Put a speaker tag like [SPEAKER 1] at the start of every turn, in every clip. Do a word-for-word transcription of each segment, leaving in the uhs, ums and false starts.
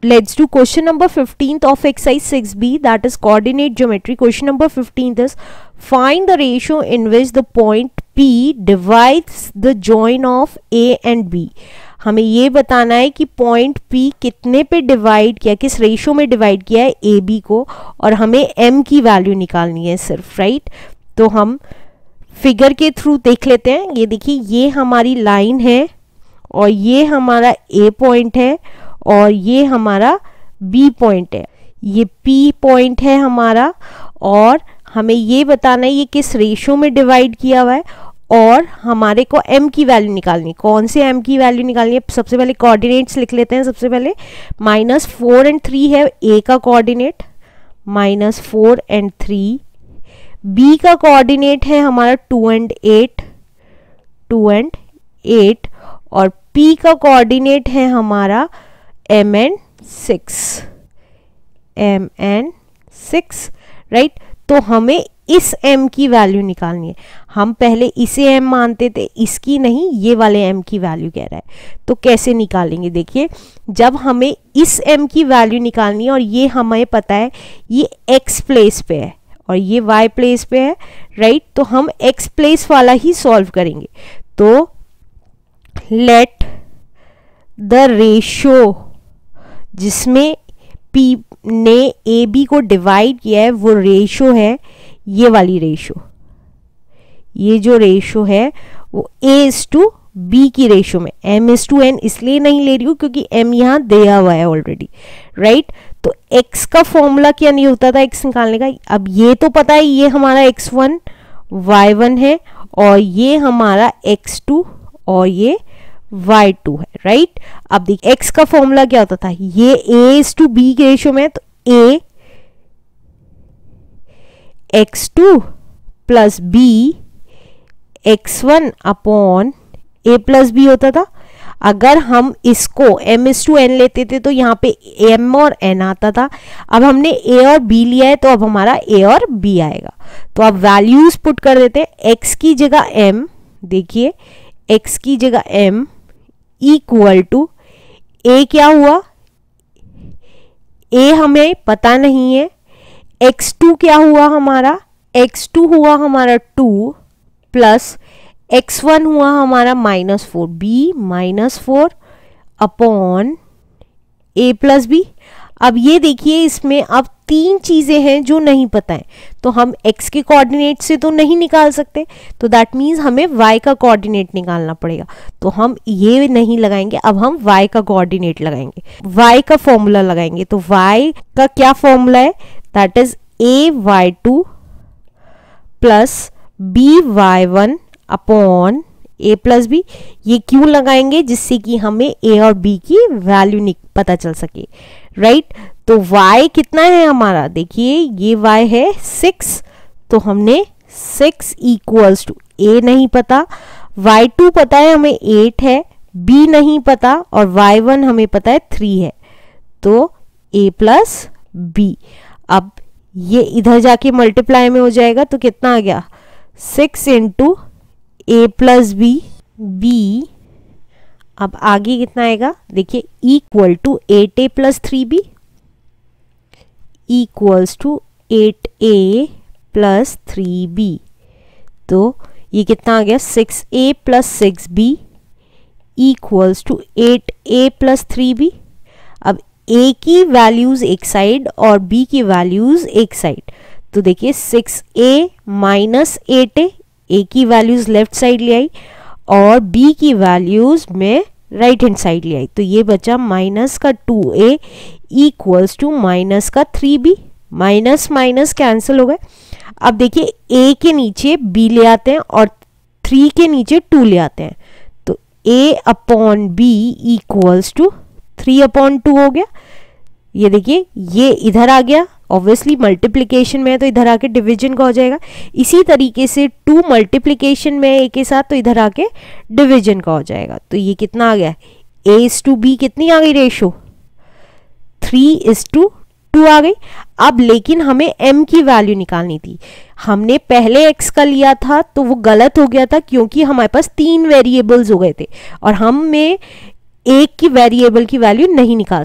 [SPEAKER 1] let's do question number fifteenth of exercise six b, that is coordinate geometry. Question number fifteenth is find the ratio in which the point P divides the join of A and B. हमें ये बताना है कि point P कितने पे divide किया, किस ratio में डिवाइड किया है ए बी को, और हमें M की वैल्यू निकालनी है सिर्फ, राइट। तो हम फिगर के थ्रू देख लेते हैं। ये देखिए, ये हमारी लाइन है और ये हमारा ए पॉइंट है और ये हमारा बी पॉइंट है। ये पी पॉइंट है हमारा, और हमें ये बताना है ये किस रेशियो में डिवाइड किया हुआ है, और हमारे को m की वैल्यू निकालनी है। कौन से m की वैल्यू निकालनी है? सबसे पहले कोऑर्डिनेट्स लिख लेते हैं। सबसे पहले माइनस फोर एंड थ्री है a का coordinate, minus four and three. b का कोऑर्डिनेट है हमारा two and eight, two and eight, और p का कोऑर्डिनेट है हमारा m and six, m and six, right. तो हमें इस m की वैल्यू निकालनी है। हम पहले इसे m मानते थे, इसकी नहीं, ये वाले m की वैल्यू कह रहा है। तो कैसे निकालेंगे? देखिए, जब हमें इस m की वैल्यू निकालनी है और ये हमें पता है ये x प्लेस पे है और ये y प्लेस पे है, राइट, तो हम x प्लेस वाला ही सॉल्व करेंगे। तो लेट द रेशियो जिसमें p ने ए बी को डिवाइड किया है वो रेशियो है ये वाली रेशियो। ये जो रेशियो है वो a इज टू b की रेशियो में, m इज टू n इसलिए नहीं ले रही हूँ क्योंकि m यहाँ दिया हुआ है ऑलरेडी, राइट। तो x का फॉर्मूला क्या नहीं होता था x निकालने का? अब ये तो पता है ये हमारा एक्स वन वाई वन है और ये हमारा एक्स टू और ये वाई टू है, राइट। अब देखिए x का फॉर्मूला क्या होता था? ये a इज टू b के रेशियो में, तो a x two plus b x one upon a plus b होता था। अगर हम इसको m इज टू n लेते थे तो यहाँ पे m और n आता था। अब हमने a और b लिया है तो अब हमारा a और b आएगा। तो अब वैल्यूज पुट कर देते हैं। x की जगह m, देखिए x की जगह m इक्वल टू a क्या हुआ? a हमें पता नहीं है। एक्स टू क्या हुआ हमारा? एक्स टू हुआ हमारा टू प्लस एक्स वन हुआ हमारा minus four, b minus four upon a plus b. अब ये देखिए इसमें अब तीन चीजें हैं जो नहीं पता है, तो हम x के कोऑर्डिनेट से तो नहीं निकाल सकते, तो दैट मीन्स हमें y का कोऑर्डिनेट निकालना पड़ेगा। तो हम ये नहीं लगाएंगे, अब हम y का कोऑर्डिनेट लगाएंगे, y का फॉर्मूला लगाएंगे। तो y का क्या फॉर्मूला है? That is a y two plus b y one upon a plus b. ये क्यों लगाएंगे? जिससे कि हमें a और b की वैल्यू पता चल सके, राइट। तो y कितना है हमारा? देखिए ये y है सिक्स, तो हमने सिक्स इक्वल्स टू a नहीं पता, वाई टू पता है हमें एट है, b नहीं पता, और वाई वन हमें पता है थ्री है, तो a प्लस b। अब ये इधर जाके मल्टीप्लाई में हो जाएगा तो कितना आ गया? Six into a plus b, b अब आगे कितना आएगा? देखिए equal to eight a plus three b equals to eight a plus three b. तो ये कितना आ गया? Six a plus six b equals to eight a plus three b. अब a की वैल्यूज एक साइड और b की वैल्यूज एक साइड, तो देखिए six a minus eight a, a की वैल्यूज लेफ्ट साइड ले आई और b की वैल्यूज में राइट हैंड साइड ले आई, तो ये बचा माइनस का two a equals to minus का three b. Minus minus cancel हो गए। अब देखिए a के नीचे b ले आते हैं और थ्री के नीचे टू ले आते हैं, तो a upon b equals to three upon two हो गया। ये देखिए ये इधर आ गया, ऑब्वियसली मल्टीप्लिकेशन में है तो इधर आके डिवीजन का हो जाएगा। इसी तरीके से टू मल्टीप्लिकेशन में एक के साथ तो इधर आके डिवीजन का हो जाएगा। तो ये कितना आ गया? a इज टू बी कितनी आ गई ratio? Three is to two आ गई। अब लेकिन हमें m की वैल्यू निकालनी थी। हमने पहले x का लिया था तो वो गलत हो गया था क्योंकि हमारे पास तीन वेरिएबल्स हो गए थे और हम में एक की वेरिएबल की वैल्यू नहीं निकाल सकते।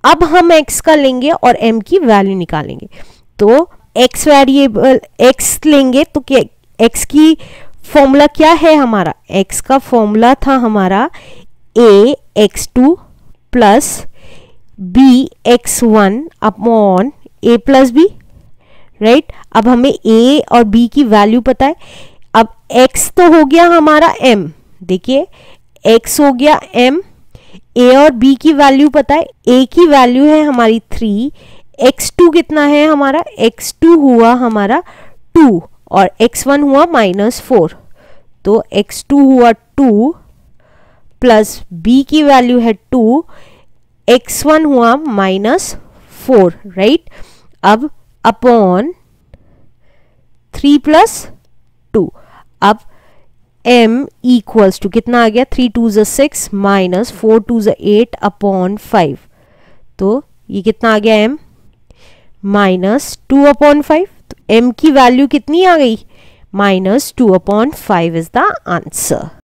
[SPEAKER 1] अब हम x का लेंगे और m की वैल्यू निकालेंगे। तो x वेरिएबल x लेंगे तो क्या x की फॉर्मूला क्या है हमारा, x का फॉर्मूला था हमारा a x two plus b x one upon a plus b, right. अब हमें a और b की वैल्यू पता है। अब x तो हो गया हमारा m, देखिए x हो गया m, a और b की वैल्यू पता है, a की वैल्यू है हमारी थ्री, एक्स टू कितना है हमारा, एक्स टू हुआ हमारा टू और एक्स वन हुआ माइनस फोर, तो एक्स टू हुआ टू प्लस b की वैल्यू है टू, एक्स वन हुआ माइनस फोर, राइट। अब अपॉन थ्री प्लस टू, अब m इक्वल्स टू कितना आ गया, three twos six minus four twos eight upon five, तो ये कितना आ गया m minus two upon five. तो m की वैल्यू कितनी आ गई, minus two upon five is the answer.